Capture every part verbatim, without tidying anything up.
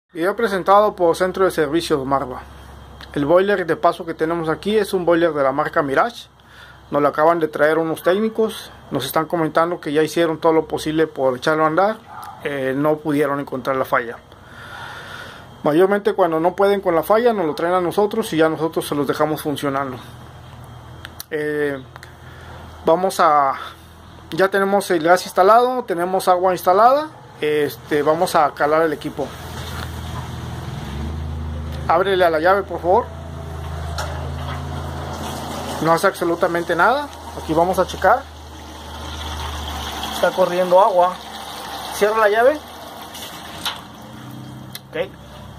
Video presentado por Centro de Servicios Marva. El boiler de paso que tenemos aquí es un boiler de la marca Mirage. Nos lo acaban de traer unos técnicos. Nos están comentando que ya hicieron todo lo posible por echarlo a andar. Eh, no pudieron encontrar la falla. Mayormente cuando no pueden con la falla nos lo traen a nosotros y ya nosotros se los dejamos funcionando. Eh, vamos a... Ya tenemos el gas instalado, tenemos agua instalada. Este, vamos a calar el equipo. Ábrele a la llave, por favor. No hace absolutamente nada. Aquí vamos a checar. Está corriendo agua. Cierra la llave. Ok.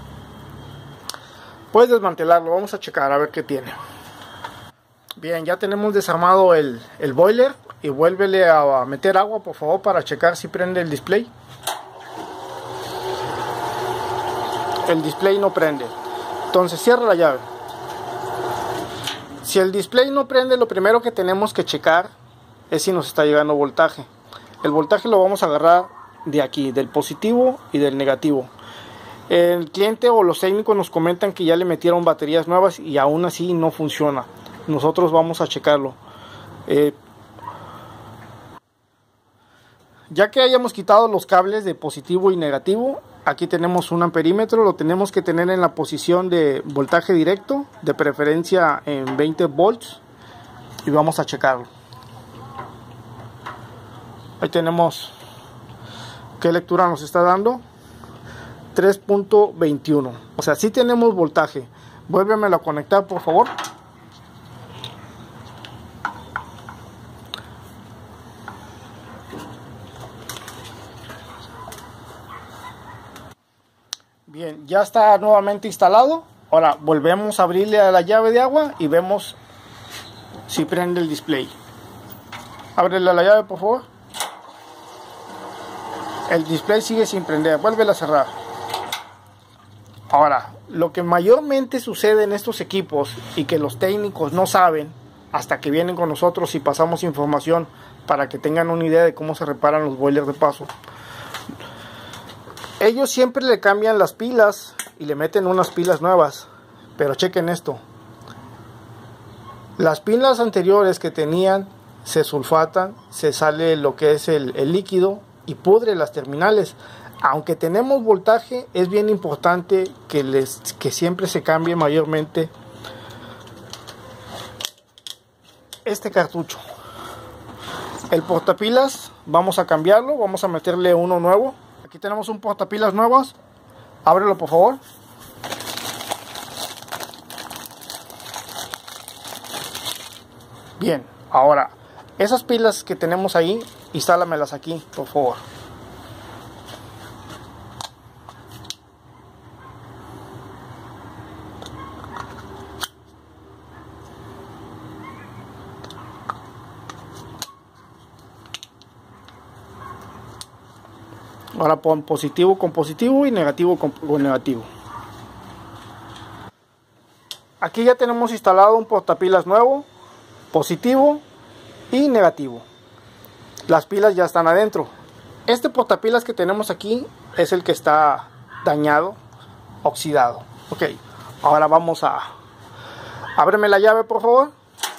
Puedes desmantelarlo. Vamos a checar a ver qué tiene. Bien, ya tenemos desarmado el, el boiler. Y vuélvele a meter agua, por favor, para checar si prende el display. El display no prende. Entonces cierra la llave. Si el display no prende, lo primero que tenemos que checar es si nos está llegando voltaje. El voltaje lo vamos a agarrar de aquí, del positivo y del negativo. El cliente o los técnicos nos comentan que ya le metieron baterías nuevas y aún así no funciona. Nosotros vamos a checarlo. Eh, ya que hayamos quitado los cables de positivo y negativo, aquí tenemos un amperímetro, lo tenemos que tener en la posición de voltaje directo, de preferencia en veinte volts, y vamos a checarlo. Ahí tenemos qué lectura nos está dando, tres punto veintiuno, o sea, sí tenemos voltaje. Vuélvemelo a conectar, por favor. Bien, ya está nuevamente instalado. Ahora volvemos a abrirle a la llave de agua y vemos si prende el display. Ábrele a la llave, por favor. El display sigue sin prender. Vuélvela a cerrar. Ahora, lo que mayormente sucede en estos equipos y que los técnicos no saben hasta que vienen con nosotros y pasamos información para que tengan una idea de cómo se reparan los boilers de paso. Ellos siempre le cambian las pilas y le meten unas pilas nuevas. Pero chequen esto. Las pilas anteriores que tenían se sulfatan, se sale lo que es el, el líquido y pudre las terminales. Aunque tenemos voltaje, es bien importante que, les, que siempre se cambie mayormente este cartucho. El portapilas vamos a cambiarlo, vamos a meterle uno nuevo. Aquí tenemos un portapilas nuevos. Ábrelo, por favor. Bien, ahora esas pilas que tenemos ahí, instálamelas aquí, por favor. Ahora pon positivo con positivo y negativo con, con negativo. Aquí ya tenemos instalado un portapilas nuevo, positivo y negativo. Las pilas ya están adentro. Este portapilas que tenemos aquí es el que está dañado, oxidado. Ok, ahora vamos a... Ábreme la llave, por favor.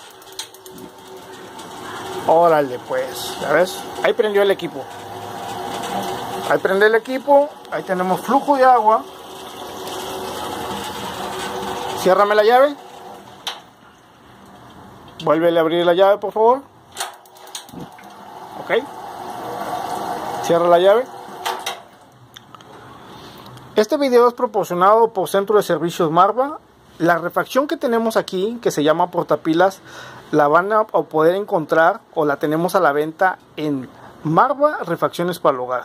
Órale, pues, ¿ya ves? Ahí prendió el equipo. Ahí prende el equipo, ahí tenemos flujo de agua. Ciérrame la llave. Vuélvele a abrir la llave, por favor. Ok. Cierra la llave. Este video es proporcionado por Centro de Servicios Marva. La refacción que tenemos aquí, que se llama portapilas, la van a poder encontrar o la tenemos a la venta en Marva Refacciones para el Hogar.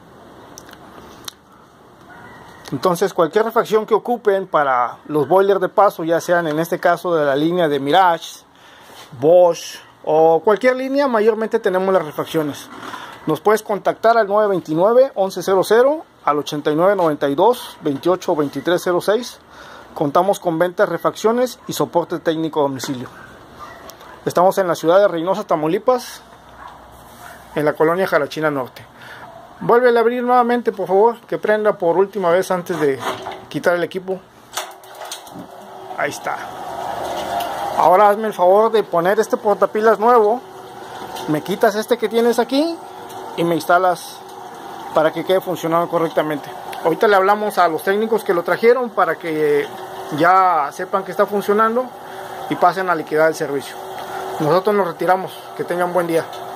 Entonces cualquier refacción que ocupen para los boilers de paso, ya sean en este caso de la línea de Mirage, Bosch o cualquier línea, mayormente tenemos las refacciones. Nos puedes contactar al nueve dos nueve, once cero cero, al ochenta y nueve noventa y dos, veintiocho veintitrés cero seis. Contamos con ventas, refacciones y soporte técnico a domicilio. Estamos en la ciudad de Reynosa, Tamaulipas, en la colonia Jalachina Norte. Vuelve a abrir nuevamente, por favor, que prenda por última vez antes de quitar el equipo. Ahí está. Ahora hazme el favor de poner este portapilas nuevo. Me quitas este que tienes aquí y me instalas para que quede funcionando correctamente. Ahorita le hablamos a los técnicos que lo trajeron para que ya sepan que está funcionando y pasen a liquidar el servicio. Nosotros nos retiramos. Que tengan buen día.